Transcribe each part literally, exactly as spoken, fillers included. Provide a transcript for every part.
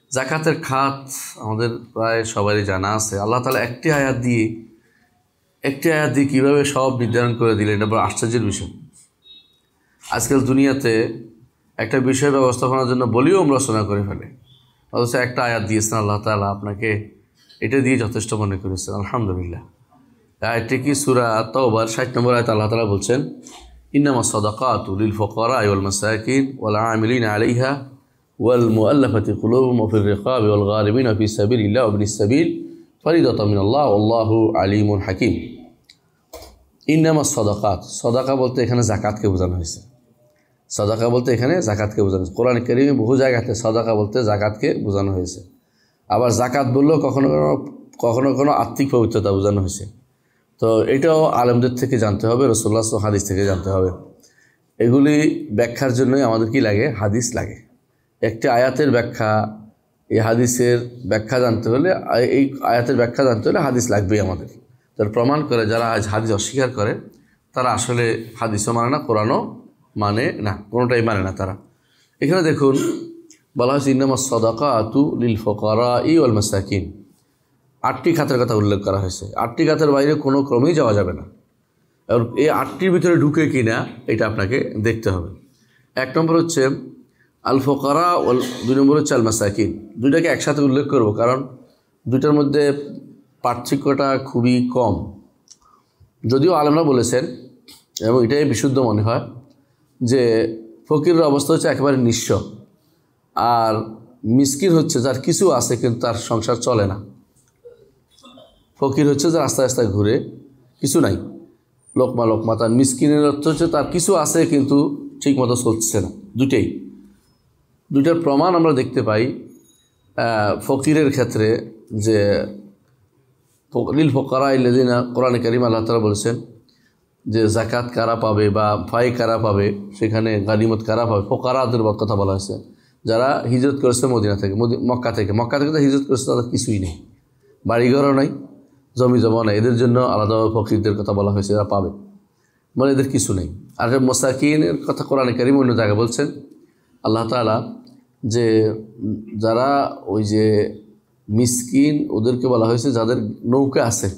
জাকাতের খাত আমাদের প্রায় সবারই জানা আছে। আল্লাহ তাআলা একটি আয়াত দিয়ে একটি আয়াত দিয়ে কীভাবে সব নির্ধারণ করে দিলেন, এটা বড় আশ্চর্যের বিষয়। আজকাল দুনিয়াতে একটা বিষয় ব্যবস্থাপনার জন্য বলিও আমরা রচনা করে ফেলে, অথচ একটা আয়াত দিয়েছেন আল্লাহ তাআলা, আপনাকে এটা দিয়ে যথেষ্ট মনে করেছেন। আলহামদুলিল্লাহ। আয়াতটি কি? সূরা তাওবার ষাট নম্বর আয়াত। আল্লাহ তাআলা বলছেন, ইন্নামাস সাদাকাতু লিল ফুকারাই ওয়াল মাসাকিন ওয়াল আমিলিনা আলাইহা ওয়াল মুআল্লাফাতি কুলুবুহুম ওয়া ফির রিকাবি ওয়াল গারিমিনা ফি সাবিলিল্লাহি ওয়া ইবনিস সাবিল ফরিদাতাম মিনাল্লাহি ওয়াল্লাহু আলিমুন হাকিম। ইন্নামাস সাদাকাত, সাদাকা বলতে এখানে জাকাতকে বোঝানো হয়েছে। সাদাকা বলতে এখানে জাকাতকে বোঝানো হয়েছে। কোরআন কারীমে বহু জায়গাতে সাদাকা বলতে জাকাতকে বোঝানো হয়েছে। আবার জাকাত বললেও কখনো কখনো কখনো কোনো আর্থিক পবিত্রতা বোঝানো হয়েছে। তো এটাও আলেমদের থেকে জানতে হবে, রাসূলুল্লাহ সাল্লাল্লাহু আলাইহি ওয়াসাল্লাম হাদিস থেকে জানতে হবে। এগুলি ব্যাখ্যার জন্যই আমাদের কি লাগে? হাদিস লাগে। একটি আয়াতের ব্যাখ্যা, এই হাদিসের ব্যাখ্যা জানতে হলে, এই আয়াতের ব্যাখ্যা জানতে হলে হাদিস লাগবেই আমাদের। তার প্রমাণ করে যারা আজ হাদিস অস্বীকার করে তারা আসলে হাদিসও মানে না, কোরআনও মানে না, কোনোটাই মানে না তারা। এখানে দেখুন বলা হয়েছে ইন্নামাস সাদাকাতু লিল ফুকারাই ওয়াল মাসাকিন। আটটি খাতের কথা উল্লেখ করা হয়েছে। আটটি খাতের বাইরে কোনো ক্রমেই যাওয়া যাবে না। আর এই আটটির ভিতরে ঢুকে কিনা এটা আপনাকে দেখতে হবে। এক নম্বর হচ্ছে আল ফুকারা ওয়াল, দুই নম্বর হচ্ছে আল মাসাকিন। দুইটাকে একসাথে উল্লেখ করব কারণ দুইটার মধ্যে পার্থক্যটা খুবই কম। যদিও আলেমরা বলেছেন, এবং এটাই বিশুদ্ধ মনে হয়, যে ফকিরের অবস্থা হচ্ছে একেবারে নিঃস্ব, আর মিসকিন হচ্ছে যার কিছু আছে কিন্তু তার সংসার চলে না। ফকির হচ্ছে যার রাস্তায় রাস্তায় ঘুরে, কিছু নাই, লোকমা লোকমা। তার মিসকিনের অর্থ হচ্ছে তার কিছু আছে কিন্তু ঠিক মতো চলছে না। দুটেই দুইটার প্রমাণ আমরা দেখতে পাই ফকিরের ক্ষেত্রে, যে লিল ফুকারা আল্লাযিনা, কোরআনে কারীম আল্লাহ তাআলা বলেছেন যে জাকাত কারা পাবে বা ফাই কারা পাবে, সেখানে গানিমত কারা পাবে, ফুকারাদের কথা বলা হয়েছে। যারা হিজরত করেছে মদিনা থেকে, মক্কা থেকে মক্কা থেকে তো হিজরত করেছে, তাদের কিছুই নেই, বাড়িঘরও নাই, জমি জমা নেই, এদের জন্য আলাদাভাবে ফকিরদের কথা বলা হয়েছে, এরা পাবে, মানে এদের কিছু নেই। আর মাসাকিনের কথা কোরআনে কারীম অন্য জায়গায় বলছেন আল্লাহ তাআলা, যে যারা ওই যে মিসকিন, ওদেরকে বলা হয়েছে যাদের নৌকা আছে।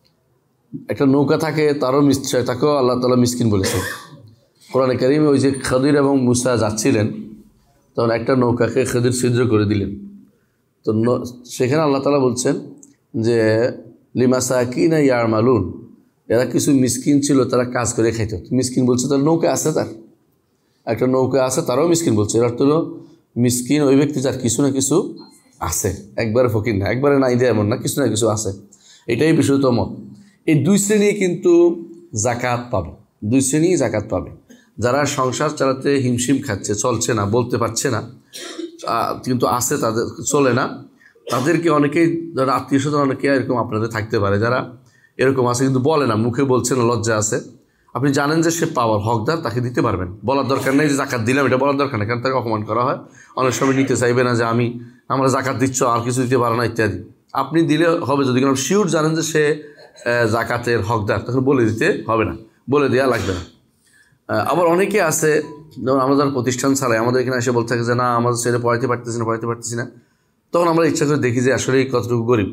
একটা নৌকা থাকে, তারও মিশ্রয়, তাকেও আল্লাহ তাআলা মিসকিন বলেছেন কোরআনে কারীমে। ওই যে খদির এবং মুসা যাচ্ছিলেন, তখন একটা নৌকাকে খদির ছিদ্র করে দিলেন। তো সেখানে আল্লাহ তাআলা বলছেন যে লিমাসাকিনা ইয়ামালুন, এরা কিছু মিসকিন ছিল, তারা কাজ করে খাইত। মিসকিন বলছে তার নৌকা আছে, তার একটা নৌকা আছে, তারাও মিসকিন বলছে। এর অর্থ হলো মিসকিন ওই ব্যক্তি যার কিছু না কিছু আছে, একবারে ফকির না, একবারে নাই দেয় এমন না, কিছু না কিছু আছে। এটাই বিশুদ্ধ মত। এই দুই শ্রেণী কিন্তু জাকাত পাবে, দুই শ্রেণী জাকাত পাবে। যারা সংসার চালাতে হিমশিম খাচ্ছে, চলছে না, বলতে পারছে না, কিন্তু আছে, তাদের চলে না, তাদেরকে অনেকেই, যারা আত্মীয় স্বজন অনেকে এরকম আপনাদের থাকতে পারে, যারা এরকম আছে কিন্তু বলে না, মুখে বলছে না, লজ্জা আছে। আপনি জানেন যে সে পাওয়ার হকদার, তাকে দিতে পারবেন, বলার দরকার নেই যে জাকাত দিলাম, এটা বলার দরকার নেই, কারণ তাকে অপমান করা হয়। অনেক সময় নিতে চাইবে না যে আমি, আমরা জাকাত দিচ্ছ আর কিছু দিতে পারো না ইত্যাদি। আপনি দিলে হবে যদি কারণ শিওর জানেন যে সে জাকাতের হকদার, তখন বলে দিতে হবে না, বলে দেওয়া লাগবে না। আবার অনেকে আছে, যেমন আমরা যারা প্রতিষ্ঠান চালাই, আমাদের এখানে এসে বলতে থাকে যে না আমাদের ছেলে পড়াইতে পারতেছি না, পড়াইতে পারতেছি না। তখন আমরা ইচ্ছা করে দেখি যে আসলে কতটুকু গরিব,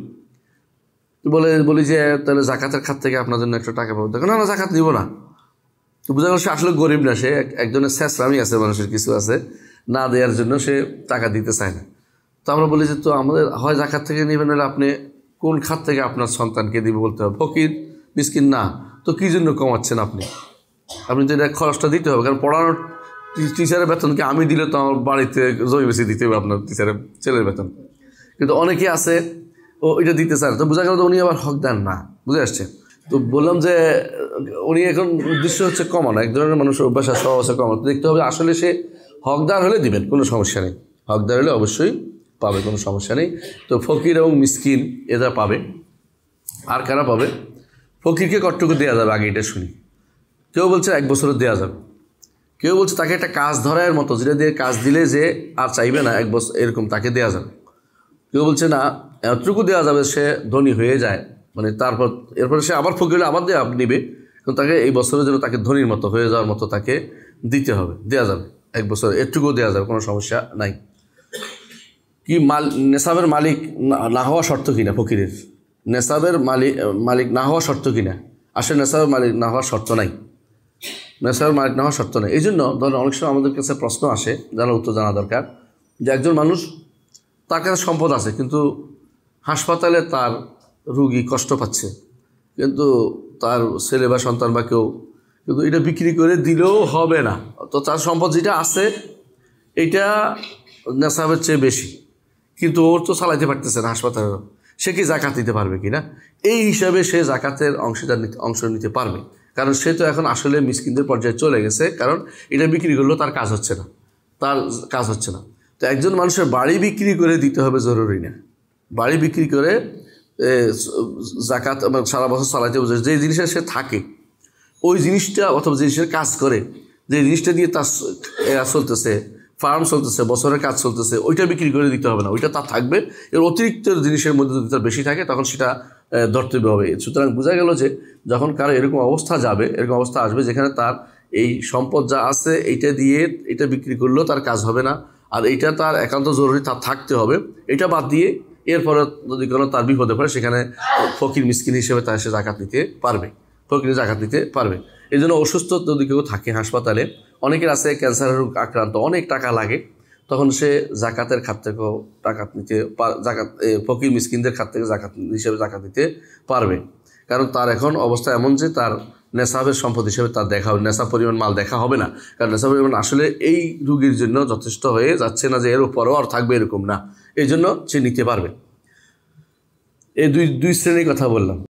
বলে বলি যে তাহলে জাকাতের খাত থেকে আপনার জন্য একটা টাকা পাবো। দেখো না, না জাকাত নিব না। তো বোঝা গেল সে আসলে গরিব না, সে একজনের শেষরামি আছে, মানুষের কিছু আছে, না দেওয়ার জন্য সে টাকা দিতে চায় না। তো আমরা বলি যে তো আমাদের হয় জাকাত থেকে নেবেন, হলে আপনি কোন খাত থেকে আপনার সন্তানকে দিবে বলতে হবে। ফকির মিসকিন না, তো কী জন্য কমাচ্ছেন আপনি? আপনি তো এটা খরচটা দিতে হবে, কারণ পড়ানোর টিচারের বেতনকে আমি দিলে তো আমার বাড়িতে জমি বেশি দিতে হবে আপনার টিচারের ছেলের বেতন। কিন্তু অনেকে আছে ও এটা দিতে চায়, তো বোঝা গেল তো উনি আবার হকদার না, বুঝে আসছে। তো বললাম যে উনি এখন উদ্দেশ্য হচ্ছে কমানো, এক ধরনের মানুষের অভ্যাস আছে, স্বভাব আছে কমানো। দেখতে হবে আসলে সে হকদার হলে দিবেন, কোনো সমস্যা নেই, হকদার হলে অবশ্যই পাবে, কোনো সমস্যা নেই। তো ফকির এবং মিসকিন এরা পাবে। আর কারা পাবে? ফকিরকে কতটুকু দেওয়া যাবে আগে এটা শুনি। কেউ বলছে এক বছরের দেওয়া যাবে, কেউ বলছে তাকে একটা কাজ ধরার মতো, যেটা দিয়ে কাজ দিলে যে আর চাইবে না এক বছর, এরকম তাকে দেওয়া যাবে। কেউ বলছে না এতটুকু দেওয়া যাবে, সে ধনী হয়ে যায়, মানে তারপর এরপরে সে আবার ফকির হলে আবার দেওয়া নিবে, কিন্তু তাকে এই বছরের জন্য তাকে ধনীর মতো হয়ে যাওয়ার মতো তাকে দিতে হবে, দেওয়া যাবে এক বছর, এটুকুও দেওয়া যাবে, কোনো সমস্যা নাই। কি মাল নেশাবের মালিক না হওয়া শর্ত কিনা ফকিরের, নেশাবের মালিক মালিক না হওয়া শর্ত কিনা? আসলে নেশাবের মালিক না হওয়ার শর্ত নাই, নেশাবের মালিক না হওয়ার শর্ত নেই। এই জন্য ধরেন অনেক সময় আমাদের কাছে প্রশ্ন আসে, জানার উত্তর জানা দরকার, যে একজন মানুষ তার কাছে সম্পদ আছে কিন্তু হাসপাতালে তার রুগী কষ্ট পাচ্ছে, কিন্তু তার ছেলে বা সন্তান বা কেউ, কিন্তু এটা বিক্রি করে দিলেও হবে না, তো তার সম্পদ যেটা আছে এইটা নেশাবের চেয়ে বেশি, কিন্তু ওর তো চালাইতে পারতেছে না হাসপাতালে, সে কি জাকাত দিতে পারবে কি না? এই হিসাবে সে জাকাতের অংশীদার নিতে অংশ নিতে পারবে, কারণ সে তো এখন আসলে মিসকিনদের পর্যায়ে চলে গেছে, কারণ এটা বিক্রি করলেও তার কাজ হচ্ছে না, তার কাজ হচ্ছে না। তো একজন মানুষের বাড়ি বিক্রি করে দিতে হবে জরুরি না, বাড়ি বিক্রি করে জাকাত সারা বছর চালাইতে বোঝে, যে জিনিসের সে থাকে ওই জিনিসটা অথবা যে জিনিসের কাজ করে, যে জিনিসটা দিয়ে তার চলতেছে, ফার্ম চলতেছে, বছরের কাজ চলতেছে, ওইটা বিক্রি করে দিতে হবে না, ওইটা তার থাকবে। এর অতিরিক্ত জিনিসের মধ্যে যদি তার বেশি থাকে তখন সেটা ধরতে হবে। সুতরাং বোঝা গেল যে যখন কারো এরকম অবস্থা যাবে, এরকম অবস্থা আসবে যেখানে তার এই সম্পদ যা আছে এইটা দিয়ে এটা বিক্রি করলেও তার কাজ হবে না, আর এইটা তার একান্ত জরুরি, তার থাকতে হবে, এটা বাদ দিয়ে এরপরে যদি কোনো তার বিপদে পড়ে সেখানে ফকির মিসকিন হিসেবে তার সে জাকাত নিতে পারবে, ফকির জাকাত নিতে পারবে। এই জন্য অসুস্থ যদি কেউ থাকে হাসপাতালে, অনেকের আছে ক্যান্সারের রোগ আক্রান্ত, অনেক টাকা লাগে, তখন সে জাকাতের খাত থেকেও জাকাত নিতে জাকাত ফকির মিসকিনদের খাত থেকে জাকাত হিসেবে জাকাত নিতে পারবে, কারণ তার এখন অবস্থা এমন যে তার নেশাবের সম্পদ হিসেবে তার দেখা হবে, নেশাব পরিমাণ মাল দেখা হবে না, কারণ নেশাব পরিমাণ আসলে এই রুগীর জন্য যথেষ্ট হয়ে যাচ্ছে না, যে এর উপরও আর থাকবে এরকম না, এই জন্য সে নিতে পারবে। এই দুই দুই শ্রেণীর কথা বললাম।